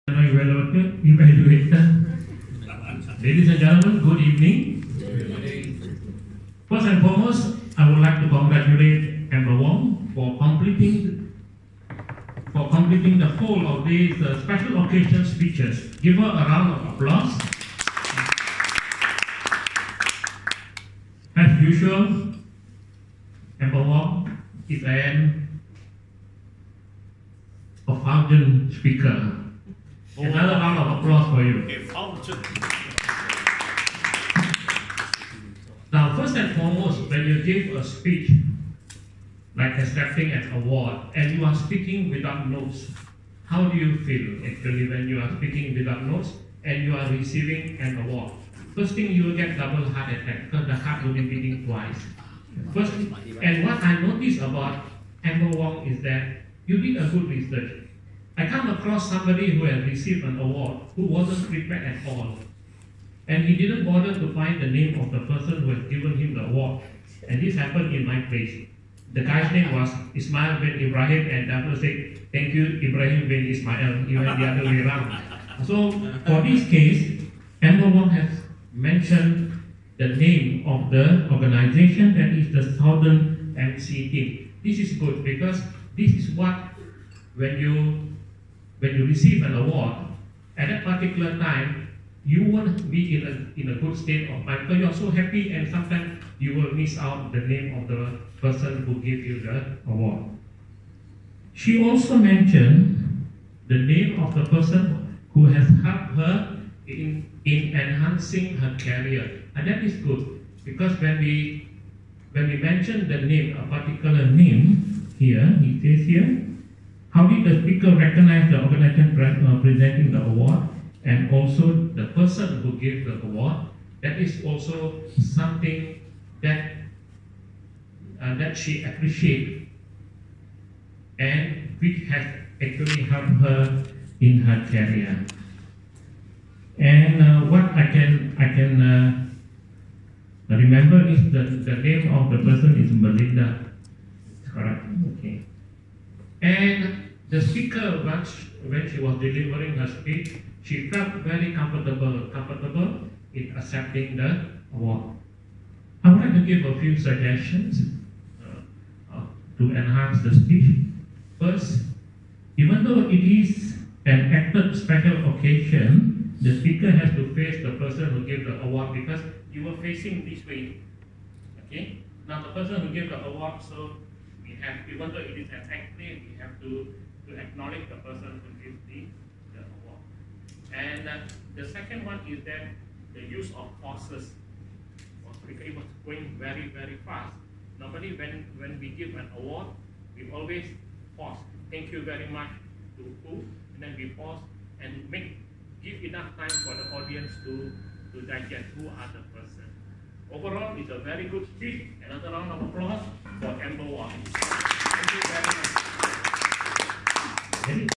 Evaluator. Ladies and gentlemen, good evening. First and foremost, I would like to congratulate Amber Wong for completing the whole of these special occasion speeches. Give her a round of applause. As usual, Amber Wong is a fountain speaker. Another round of applause for you. A fountain. Now, first and foremost, when you give a speech, like accepting an award, and you are speaking without notes, how do you feel actually when you are speaking without notes and you are receiving an award? First thing, you will get double heart attack because the heart will be beating twice. And what I noticed about Amber Wong is that you did a good research. I come across somebody who has received an award who wasn't prepared at all. And he didn't bother to find the name of the person who has given him the award. And this happened in my place. The guy's name was Ismail bin Ibrahim, and Dapper said, "Thank you, Ibrahim bin Ismail." He went the other way around. So, for this case, Amber Wong has mentioned the name of the organization, that is the Southern MC team. This is good because this is what, when you receive an award, at that particular time, you won't be in a good state of mind because you're so happy, and sometimes you will miss out the name of the person who gave you the award. She also mentioned the name of the person who has helped her in enhancing her career, and that is good because when we mention the name, a particular name here, it says here, how did the speaker recognize the organization presenting the award and also the person who gave the award? That is also something that she appreciates and which has actually helped her in her career. And what I can remember is the name of the person is Melinda. Correct. Okay. And the speaker, when she was delivering her speech, she felt very comfortable in accepting the award. I would like to give a few suggestions to enhance the speech. First, even though it is an acted special occasion, the speaker has to face the person who gave the award because you were facing this way. Okay? Now the person who gave the award, so we have, even though it is an act play, we have to acknowledge the person who gives the award. And the second one is that the use of pauses. It was going very, very fast. Normally when we give an award, we always pause. Thank you very much to who, and then we pause and give enough time for the audience to digest who are the person. Overall, it's a very good speech. Another round of applause for Amber Wong. Thank you very much.